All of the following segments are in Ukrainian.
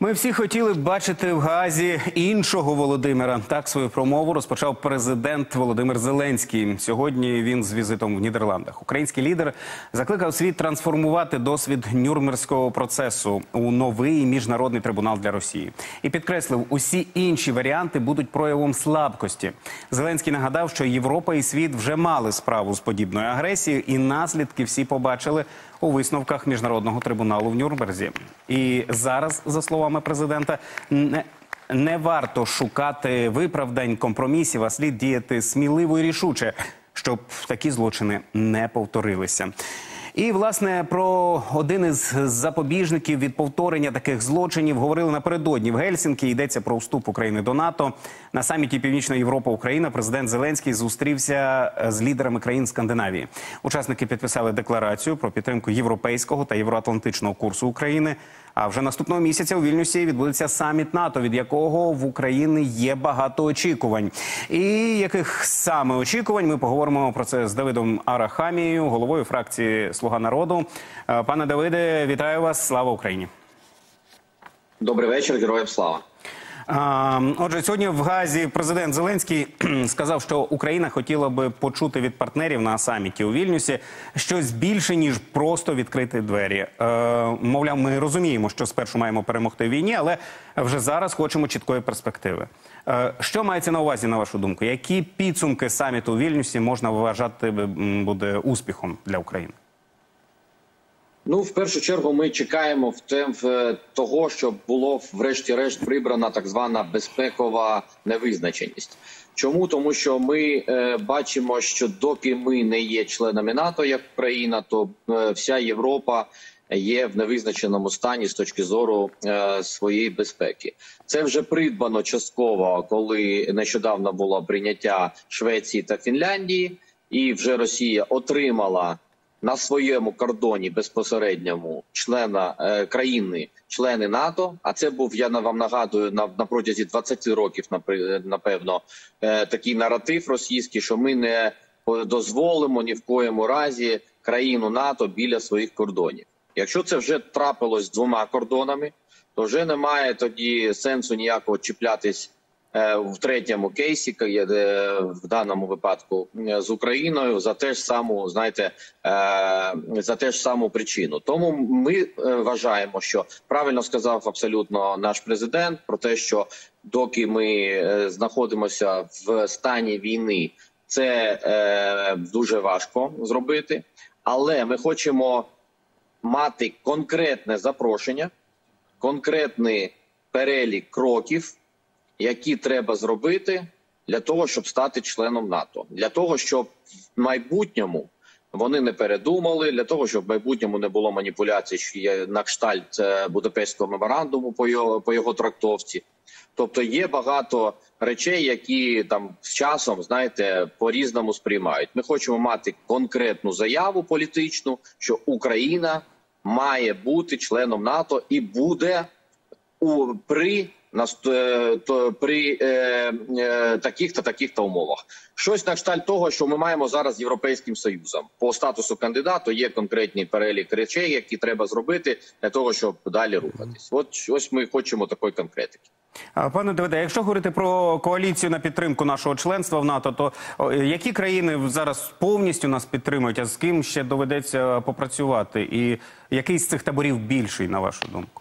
Ми всі хотіли б бачити в Гаазі іншого Володимира. Так свою промову розпочав президент Володимир Зеленський. Сьогодні він з візитом в Нідерландах. Український лідер закликав світ трансформувати досвід Нюрнберзького процесу у новий міжнародний трибунал для Росії. І підкреслив, усі інші варіанти будуть проявом слабкості. Зеленський нагадав, що Європа і світ вже мали справу з подібною агресією, і наслідки всі побачили у висновках міжнародного трибуналу в Нюрнберзі. І зараз, за словами президента, не варто шукати виправдань, компромісів, а слід діяти сміливо і рішуче, щоб такі злочини не повторилися. І, власне, про один із запобіжників від повторення таких злочинів говорили напередодні в Гельсінкі. Йдеться про вступ України до НАТО. На саміті Північна Європа-Україна президент Зеленський зустрівся з лідерами країн Скандинавії. Учасники підписали декларацію про підтримку європейського та євроатлантичного курсу України. А вже наступного місяця у Вільнюсі відбудеться саміт НАТО, від якого в Україні є багато очікувань. І яких саме очікувань, ми поговоримо про це з Давидом Арахамією, головою фракції «Слуга народу». Пане Давиде, вітаю вас. Слава Україні. Добрий вечір, героям слава. Отже, сьогодні в Гаазі президент Зеленський сказав, що Україна хотіла би почути від партнерів на саміті у Вільнюсі щось більше, ніж просто відкрити двері. Мовляв, ми розуміємо, що спершу маємо перемогти в війні, але вже зараз хочемо чіткої перспективи. Що мається на увазі, на вашу думку? Які підсумки саміту у Вільнюсі можна вважати буде успіхом для України? Ну, в першу чергу, ми чекаємо того, щоб було врешті-решт прибрана так звана безпекова невизначеність. Чому? Тому що ми бачимо, що доки ми не є членами НАТО як країна, то вся Європа є в невизначеному стані з точки зору своєї безпеки. Це вже придбано частково, коли нещодавно було прийняття Швеції та Фінляндії, і вже Росія отримала на своєму кордоні безпосередньому члени НАТО, а це був, я вам нагадую, на протязі 20 років, напевно, такий наратив російський, що ми не дозволимо ні в коєму разі країну НАТО біля своїх кордонів. Якщо це вже трапилось з двома кордонами, то вже немає тоді сенсу ніякого чіплятись в третьому кейсі, в даному випадку з Україною, за те ж саму, знаєте, за те ж саму причину. Тому ми вважаємо, що правильно сказав абсолютно наш президент про те, що доки ми знаходимося в стані війни, це дуже важко зробити, але ми хочемо мати конкретне запрошення, конкретний перелік кроків, які треба зробити для того, щоб стати членом НАТО. Для того, щоб в майбутньому вони не передумали, для того, щоб в майбутньому не було маніпуляцій, що є на кштальт Будапештського меморандуму по його трактовці. Тобто є багато речей, які там з часом, знаєте, по-різному сприймають. Ми хочемо мати конкретну заяву політичну, що Україна має бути членом НАТО і буде при таких-то, таких-то умовах. Щось на кшталт того, що ми маємо зараз з Європейським Союзом. По статусу кандидату є конкретний перелік речей, які треба зробити для того, щоб далі рухатись. Ось ми хочемо такої конкретики. Пане Давиде, якщо говорити про коаліцію на підтримку нашого членства в НАТО, то які країни зараз повністю нас підтримують, а з ким ще доведеться попрацювати? І який з цих таборів більший, на вашу думку?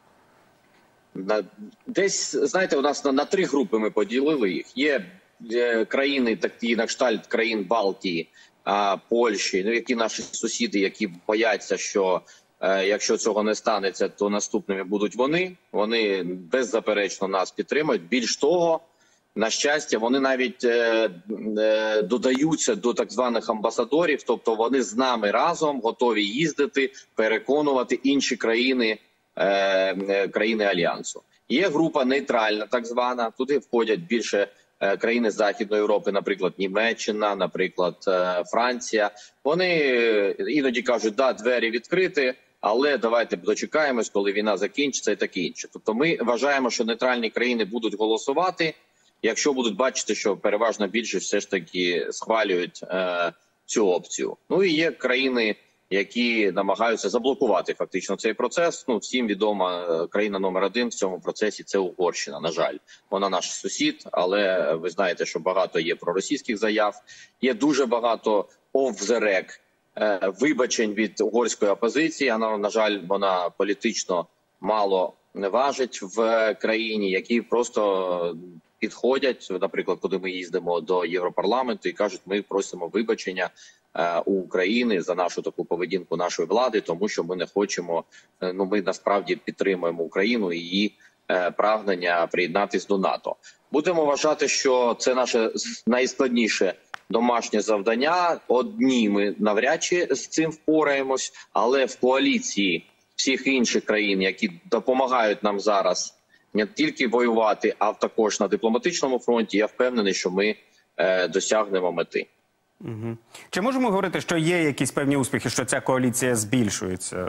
Десь, знаєте, у нас на три групи ми поділили їх. Є країни, такі на кшталт країн Балтії, Польщі, які наші сусіди, які бояться, що якщо цього не станеться, то наступними будуть вони. Вони беззаперечно нас підтримують. Більш того, на щастя, вони навіть додаються до так званих амбасадорів, тобто вони з нами разом готові їздити, переконувати інші країни Альянсу. Є група нейтральна, так звана, туди входять більше країни Західної Європи, наприклад, Німеччина, наприклад, Франція. Вони іноді кажуть, да, двері відкриті, але давайте дочекаємось, коли війна закінчиться і таке інше. Тобто ми вважаємо, що нейтральні країни будуть голосувати, якщо будуть бачити, що переважна більшість все ж таки схвалюють цю опцію. Ну і є країни, які намагаються заблокувати фактично цей процес. Ну, всім відома країна номер один в цьому процесі – це Угорщина. На жаль, вона наш сусід, але ви знаєте, що багато є проросійських заяв, є дуже багато off the record вибачень від угорської опозиції. На жаль, вона політично мало не важить в країні, які просто підходять, наприклад, коли ми їздимо до Європарламенту і кажуть, ми просимо вибачення у України за нашу таку поведінку нашої влади, тому що ми не хочемо, ну ми насправді підтримуємо Україну і її прагнення приєднатись до НАТО. Будемо вважати, що це наше найскладніше домашнє завдання. Одні ми навряд чи з цим впораємось, але в коаліції всіх інших країн, які допомагають нам зараз не тільки воювати, а також на дипломатичному фронті, я впевнений, що ми досягнемо мети. Угу. Чи можемо говорити, що є якісь певні успіхи, що ця коаліція збільшується?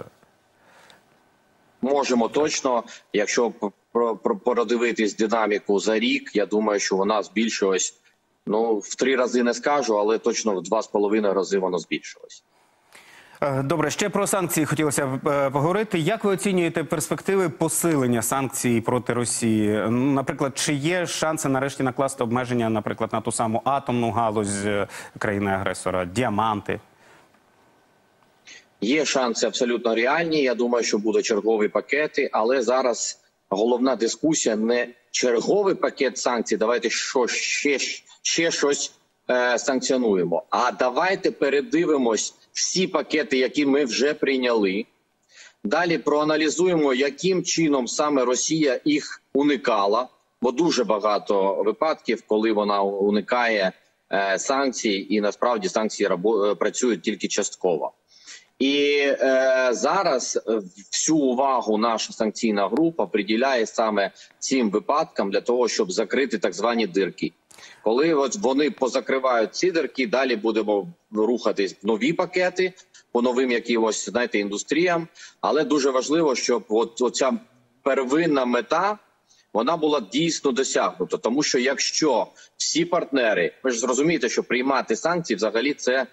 Можемо точно. Якщо продивитись динаміку за рік, я думаю, що вона збільшилась, ну, в 3 рази не скажу, але точно в 2,5 рази воно збільшилось. Добре, ще про санкції хотілося б поговорити. Як ви оцінюєте перспективи посилення санкцій проти Росії? Наприклад, чи є шанси нарешті накласти обмеження, наприклад, на ту саму атомну галузь країни-агресора, діаманти? Є шанси абсолютно реальні. Я думаю, що будуть чергові пакети, але зараз головна дискусія не черговий пакет санкцій, давайте ще щось санкціонуємо. А давайте передивимось всі пакети, які ми вже прийняли. Далі проаналізуємо, яким чином саме Росія їх уникала, бо дуже багато випадків, коли вона уникає санкцій, і насправді санкції працюють тільки частково. І зараз всю увагу наша санкційна група приділяє саме цим випадкам для того, щоб закрити так звані дирки. Коли от вони позакривають ці дирки, далі будемо рухатись в нові пакети по новим якимось, знаєте, індустріям. Але дуже важливо, щоб оця первинна мета, вона була дійсно досягнута. Тому що якщо всі партнери, ви ж зрозумієте, що приймати санкції взагалі це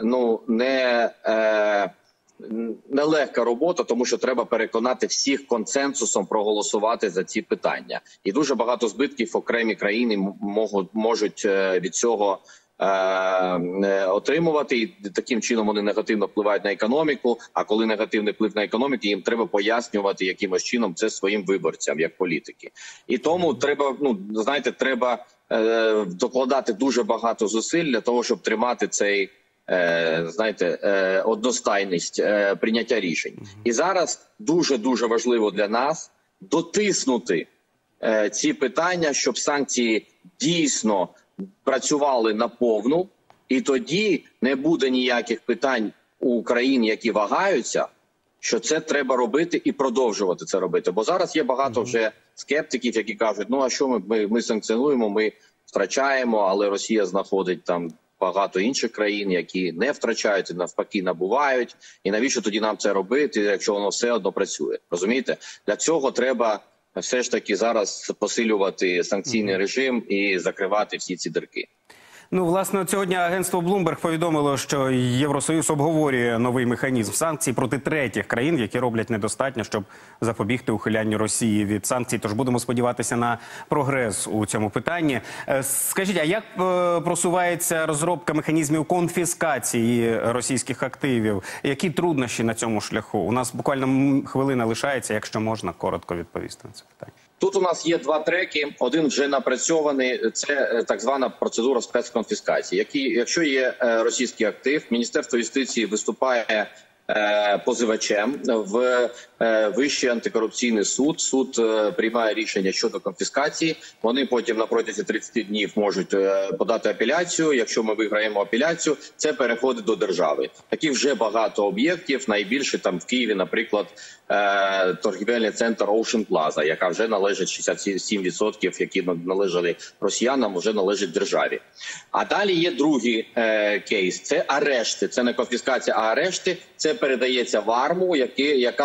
нелегка робота, тому що треба переконати всіх консенсусом проголосувати за ці питання. І дуже багато збитків окремі країни можуть від цього отримувати. І таким чином вони негативно впливають на економіку. А коли негативний вплив на економіку, їм треба пояснювати якимось чином це своїм виборцям, як політики. І тому треба, треба докладати дуже багато зусиль для того, щоб тримати цей одностайність прийняття рішень. І зараз дуже важливо для нас дотиснути ці питання, щоб санкції дійсно працювали наповну, і тоді не буде ніяких питань у країн, які вагаються, що це треба робити і продовжувати це робити. Бо зараз є багато вже скептиків, які кажуть, ну а що ми санкціонуємо, ми втрачаємо, але Росія знаходить там багато інших країн, які не втрачають і навпаки набувають. І навіщо тоді нам це робити, якщо воно все одно працює? Розумієте? Для цього треба все ж таки зараз посилювати санкційний режим і закривати всі ці дірки. Ну, власне, сьогодні агентство Bloomberg повідомило, що Євросоюз обговорює новий механізм санкцій проти третіх країн, які роблять недостатньо, щоб запобігти ухилянню Росії від санкцій. Тож будемо сподіватися на прогрес у цьому питанні. Скажіть, а як просувається розробка механізмів конфіскації російських активів? Які труднощі на цьому шляху? У нас буквально хвилина лишається, якщо можна коротко відповісти на це питання. Тут у нас є 2 треки. Один вже напрацьований. Це так звана процедура спецконфіскації. Якщо є російський актив, Міністерство юстиції виступає позивачем в Вищий антикорупційний суд. Суд приймає рішення щодо конфіскації. Вони потім на протязі 30 днів можуть подати апеляцію. Якщо ми виграємо апеляцію, це переходить до держави. Таких вже багато об'єктів. Найбільше там в Києві, наприклад, торгівельний центр Ocean Plaza, яка вже належить 67%, які належали росіянам, вже належить державі. А далі є другий кейс. Це арешти. Це не конфіскація, а арешти. Це передається в АРМУ, яка потім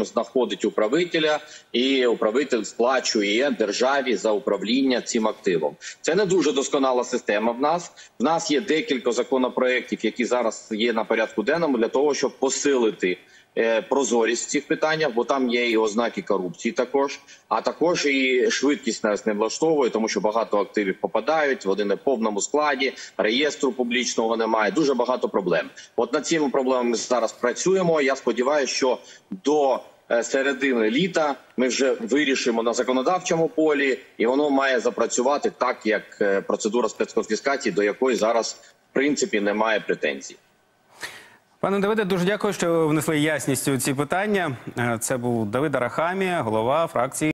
потім знаходить управителя, і управитель сплачує державі за управління цим активом. Це не дуже досконала система в нас. В нас є декілька законопроєктів, які зараз є на порядку денному для того, щоб посилити прозорість в цих питаннях, бо там є і ознаки корупції також, а також і швидкість нас не влаштовує, тому що багато активів попадають, вони не в повному складі, реєстру публічного немає, дуже багато проблем. От над цими проблемами ми зараз працюємо. Я сподіваюся, що до середини літа ми вже вирішимо на законодавчому полі, і воно має запрацювати так, як процедура спецконфіскації, до якої зараз, в принципі, немає претензій. Пане Давиде, дуже дякую, що внесли ясність у ці питання. Це був Давид Арахамія, голова фракції